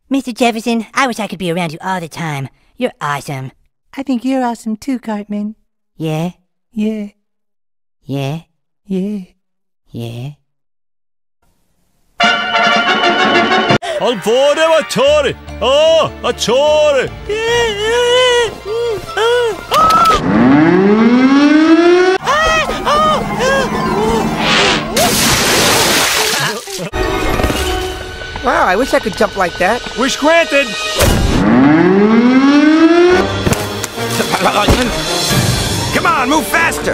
Mr. Jefferson, I wish I could be around you all the time. You're awesome. I think you're awesome too, Cartman. Yeah? Yeah. Yeah? Yeah. Yeah? Al vore, attore! Oh, attore! Wow, I wish I could jump like that. Wish granted! Come on, move faster!